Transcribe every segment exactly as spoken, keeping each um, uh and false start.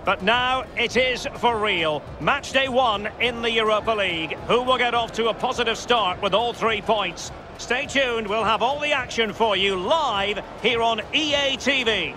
But now it is for real. Match day one in the Europa League. Who will get off to a positive start with all three points? Stay tuned, we'll have all the action for you live here on E A T V.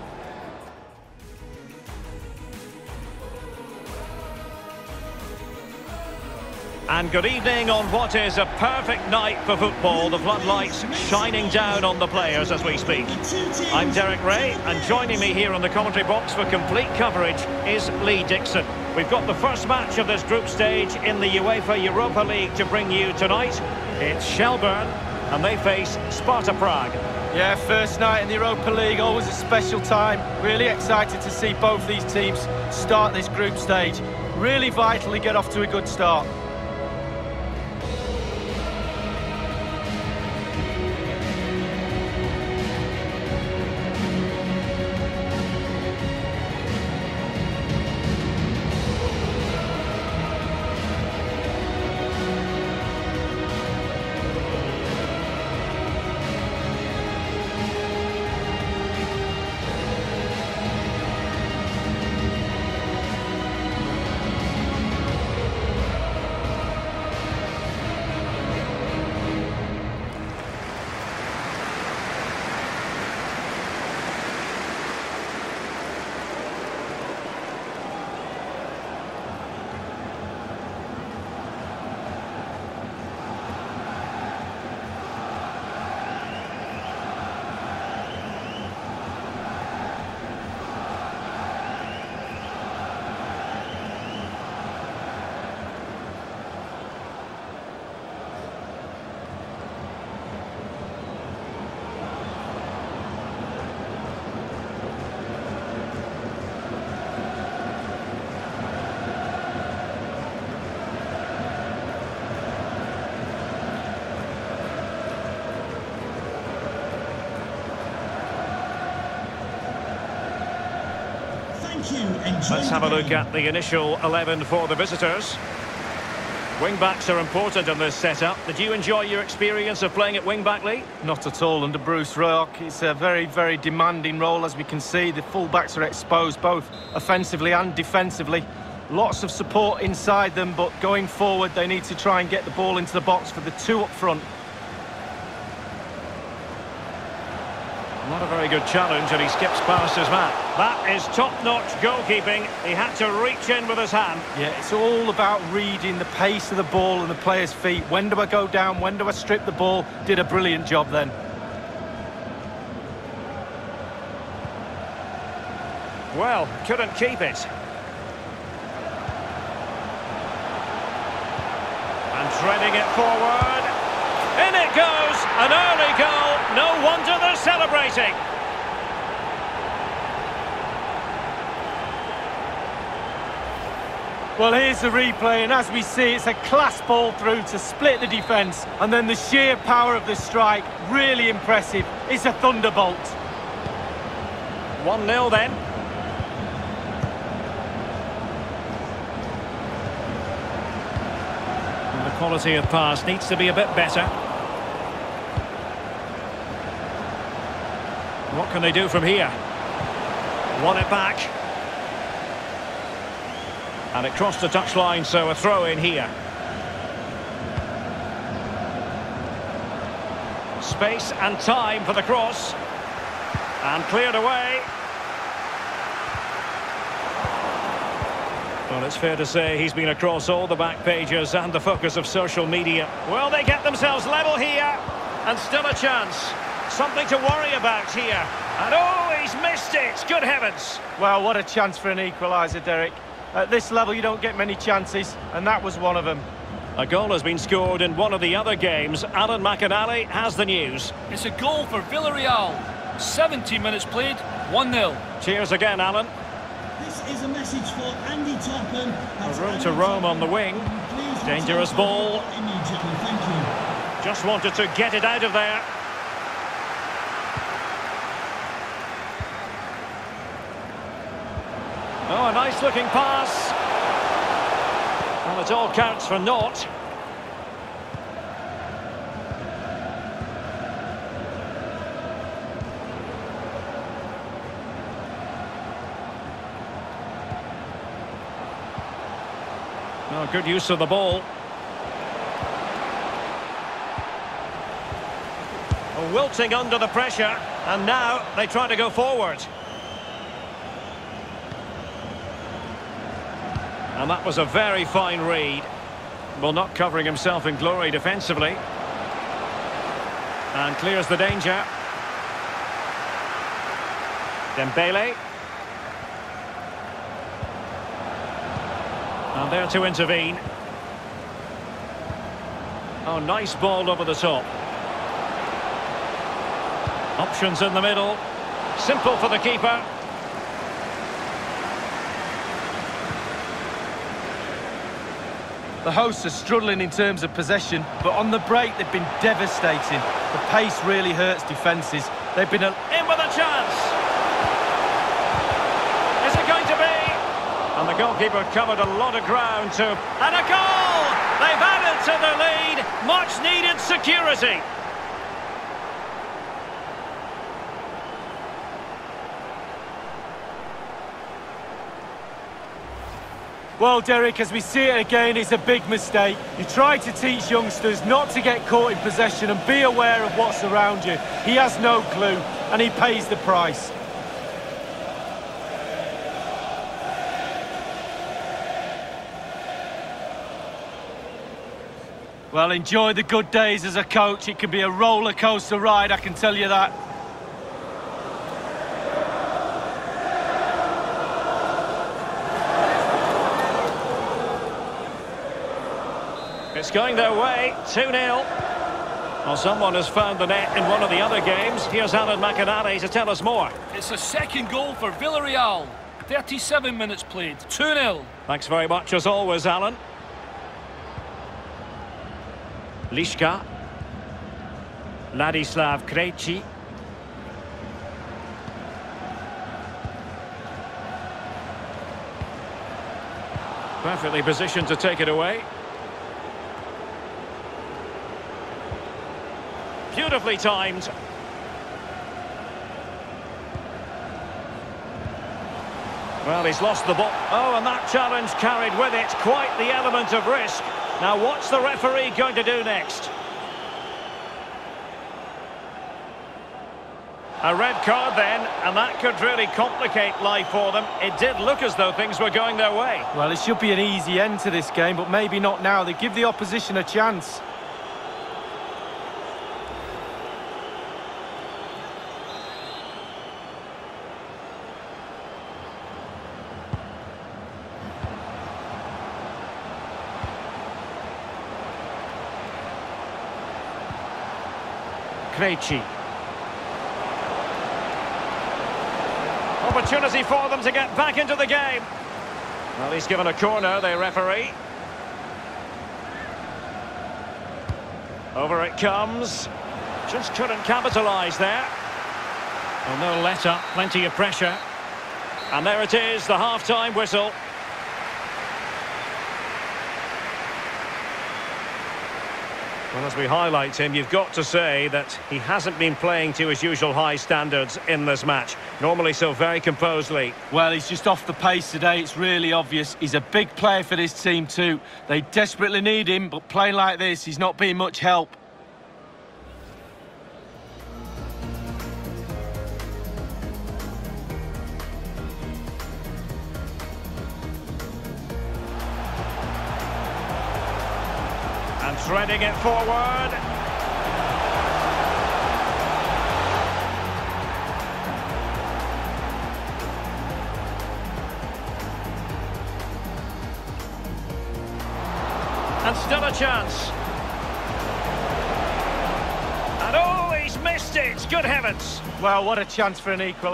And good evening on what is a perfect night for football. The floodlights shining down on the players as we speak. I'm Derek Ray, and joining me here on the commentary box for complete coverage is Lee Dixon. We've got the first match of this group stage in the UEFA Europa League to bring you tonight. It's Shelbourne, and they face Sparta Prague. Yeah, first night in the Europa League, always a special time. Really excited to see both these teams start this group stage. Really vital to get off to a good start. Let's have a look at the initial eleven for the visitors. Wing-backs are important in this setup. Did you enjoy your experience of playing at wing-back, Lee? Not at all under Bruce Rioch. It's a very, very demanding role, as we can see. The full-backs are exposed both offensively and defensively. Lots of support inside them, but going forward they need to try and get the ball into the box for the two up front. Not a very good challenge, and he skips past his man. That is top-notch goalkeeping. He had to reach in with his hand. Yeah, it's all about reading the pace of the ball and the player's feet. When do I go down? When do I strip the ball? Did a brilliant job then. Well, couldn't keep it. And threading it forward. In it goes! An early goal! No wonder they're celebrating! Well, here's the replay, and as we see, it's a class ball through to split the defence, and then the sheer power of the strike, really impressive. It's a thunderbolt. one nil then. And the quality of pass needs to be a bit better. What can they do from here? Won it back. And it crossed the touchline, so a throw in here. Space and time for the cross. And cleared away. Well, it's fair to say he's been across all the back pages and the focus of social media. Well, they get themselves level here. And still a chance. Something to worry about here. And oh, he's missed it. Good heavens. Well, what a chance for an equaliser, Derek. At this level, you don't get many chances, and that was one of them. A goal has been scored in one of the other games. Alan McInally has the news. It's a goal for Villarreal. seventy minutes played, one nil. Cheers again, Alan. This is a message for Andy Topham. A room to roam on the wing. Dangerous ball. Immediately, thank you. Just wanted to get it out of there. Oh, a nice-looking pass. Well, it all counts for naught. Oh, good use of the ball. Oh, wilting under the pressure, and now they try to go forward. And that was a very fine read. Well, not covering himself in glory defensively. And clears the danger. Dembele. And there to intervene. Oh, nice ball over the top. Options in the middle. Simple for the keeper. The hosts are struggling in terms of possession, but on the break they've been devastating. The pace really hurts defences. They've been a... in with a chance. Is it going to be? And the goalkeeper covered a lot of ground to... and a goal! They've added to the lead. Much needed security. Well, Derek, as we see it again, it's a big mistake. You try to teach youngsters not to get caught in possession and be aware of what's around you. He has no clue, and he pays the price. Well, enjoy the good days as a coach. It can be a roller coaster ride, I can tell you that. It's going their way, two nil. Well, someone has found the net in one of the other games. Here's Alan McInally to tell us more. It's a second goal for Villarreal. thirty-seven minutes played, two nil. Thanks very much as always, Alan. Liška. Ladislav Krejci. Perfectly positioned to take it away. Beautifully timed. Well, he's lost the ball. Oh, and that challenge carried with it quite the element of risk. Now, what's the referee going to do next? A red card then, and that could really complicate life for them. It did look as though things were going their way. Well, it should be an easy end to this game, but maybe not now. They give the opposition a chance. Krejci. Opportunity for them to get back into the game. Well, he's given a corner, the referee. Over it comes. Just couldn't capitalise there. Well, no let-up, plenty of pressure. And there it is, the half-time whistle. Well, as we highlight him, you've got to say that he hasn't been playing to his usual high standards in this match. Normally so very composedly. Well, he's just off the pace today. It's really obvious. He's a big player for this team too. They desperately need him, but playing like this, he's not being much help. And threading it forward. And still a chance. And oh, he's missed it. Good heavens. Well, what a chance for an equal.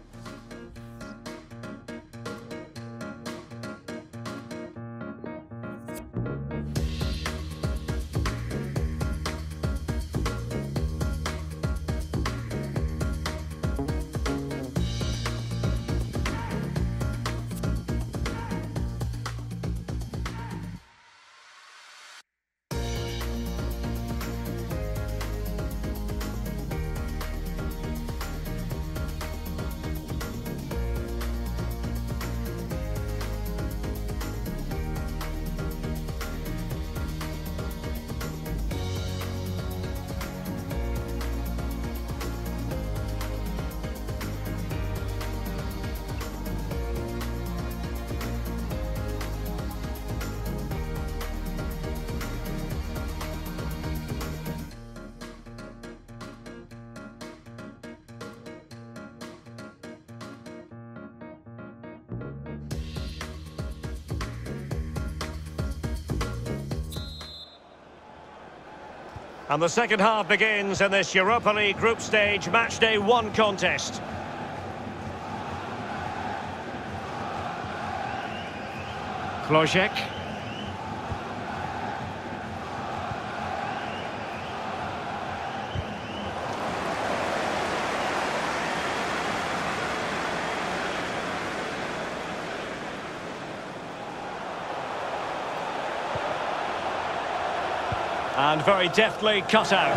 And the second half begins in this Europa League group stage match day one contest. Klojek. And very deftly cut out.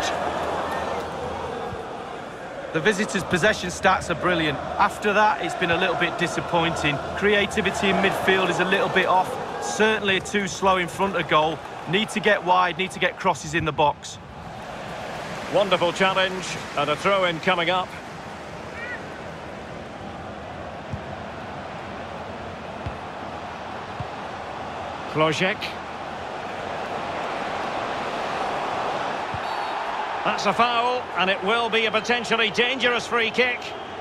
The visitors' possession stats are brilliant. After that, it's been a little bit disappointing. Creativity in midfield is a little bit off. Certainly too slow in front of goal. Need to get wide, need to get crosses in the box. Wonderful challenge, and a throw-in coming up. Klojek. That's a foul, and it will be a potentially dangerous free kick.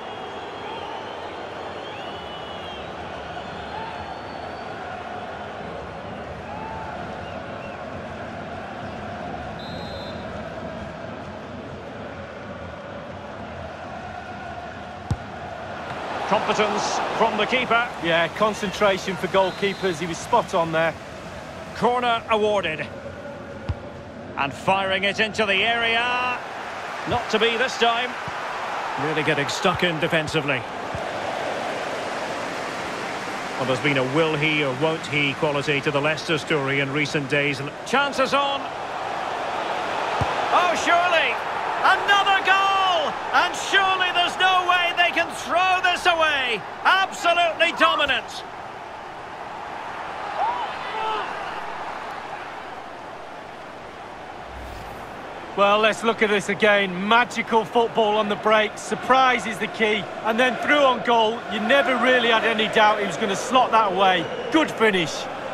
Competence from the keeper. Yeah, concentration for goalkeepers. He was spot on there. Corner awarded. And firing it into the area. Not to be this time. Really getting stuck in defensively. Well, there's been a will he or won't he quality to the Leicester story in recent days. Chances on. Oh, surely. Another goal! And surely there's no way they can throw this away. Absolutely dominant. Well, let's look at this again. Magical football on the break. Surprise is the key. And then through on goal, you never really had any doubt he was going to slot that away. Good finish.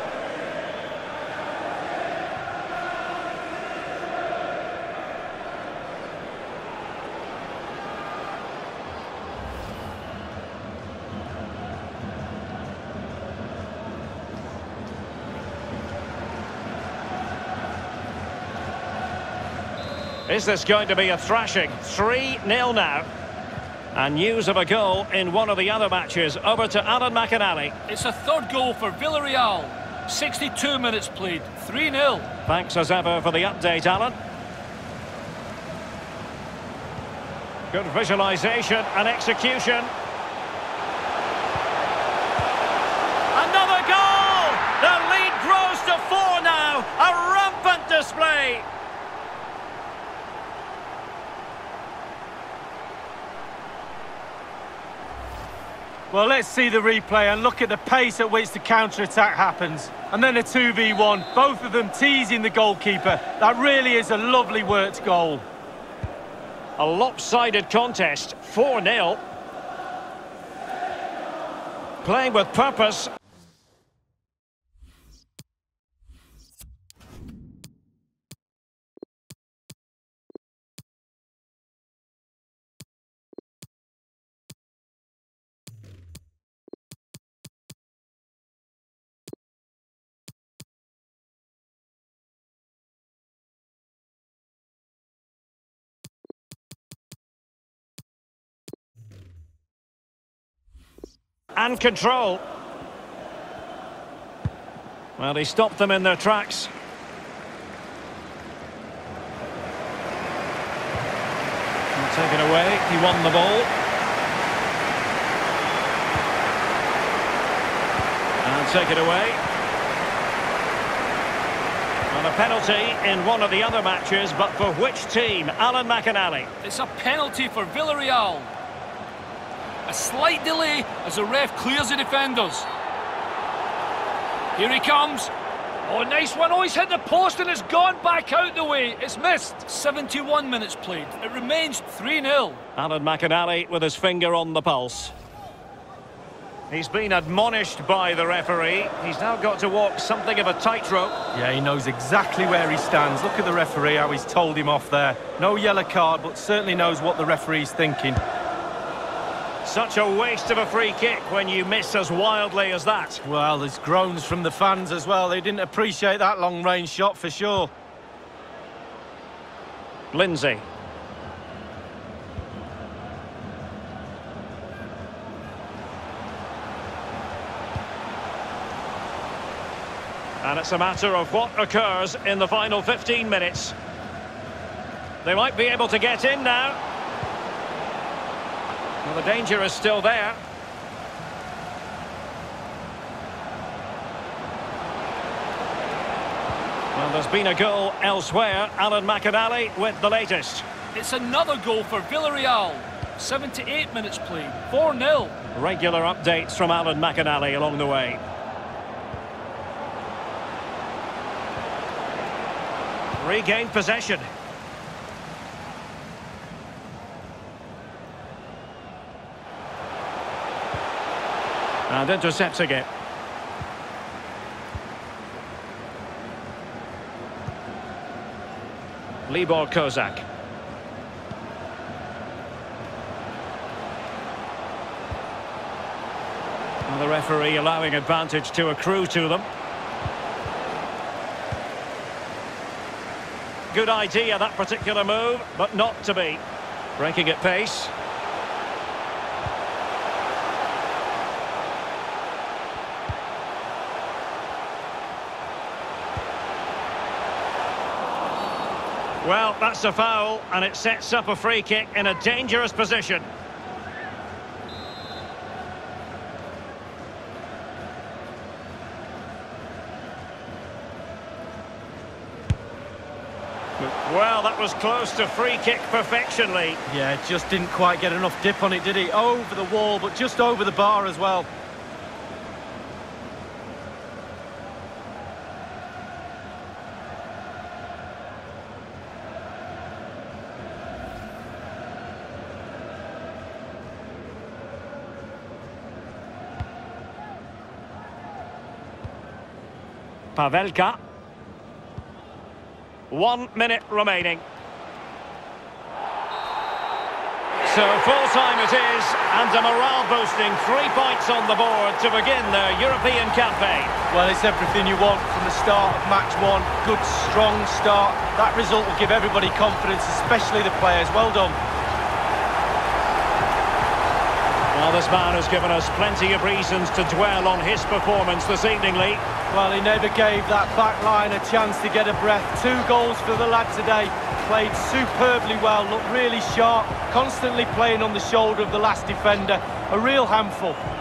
Is this going to be a thrashing? three nil now. And news of a goal in one of the other matches. Over to Alan McInally. It's a third goal for Villarreal. sixty-two minutes played. three nil. Thanks as ever for the update, Alan. Good visualisation and execution. Another goal! The lead grows to four now. A rampant display. Well, let's see the replay and look at the pace at which the counter-attack happens. And then a two v one, both of them teasing the goalkeeper. That really is a lovely worked goal. A lopsided contest, four nil. Playing with purpose. And control. Well, he stopped them in their tracks. And taken away, he won the ball. And taken away. And a penalty in one of the other matches, but for which team? Alan McInally. It's a penalty for Villarreal. A slight delay as the ref clears the defenders. Here he comes. Oh, nice one. Oh, he's hit the post and it's gone back out the way. It's missed. seventy-one minutes played. It remains three nil. Alan McInally with his finger on the pulse. He's been admonished by the referee. He's now got to walk something of a tightrope. Yeah, he knows exactly where he stands. Look at the referee, how he's told him off there. No yellow card, but certainly knows what the referee's thinking. Such a waste of a free kick when you miss as wildly as that. Well, there's groans from the fans as well. They didn't appreciate that long-range shot for sure. Lindsay. And it's a matter of what occurs in the final fifteen minutes. They might be able to get in now. Well, the danger is still there. Well, there's been a goal elsewhere. Alan McInally with the latest. It's another goal for Villarreal. seventy-eight minutes played. four nil. Regular updates from Alan McInally along the way. Regained possession. And intercepting it. Libor Kozak. And the referee allowing advantage to accrue to them. Good idea, that particular move, but not to be. Breaking at pace. Well, that's a foul, and it sets up a free kick in a dangerous position. Well, that was close to free kick perfection, Lee. Yeah, just didn't quite get enough dip on it, did he? Over the wall, but just over the bar as well. Pavelka. One minute remaining. So full time it is, and a morale boosting three points on the board to begin their European campaign. Well, it's everything you want from the start of match one. Good, strong start. That result will give everybody confidence, especially the players. Well done. Well, this man has given us plenty of reasons to dwell on his performance this evening, Lee. Well, he never gave that back line a chance to get a breath. Two goals for the lad today. Played superbly well, looked really sharp, constantly playing on the shoulder of the last defender. A real handful.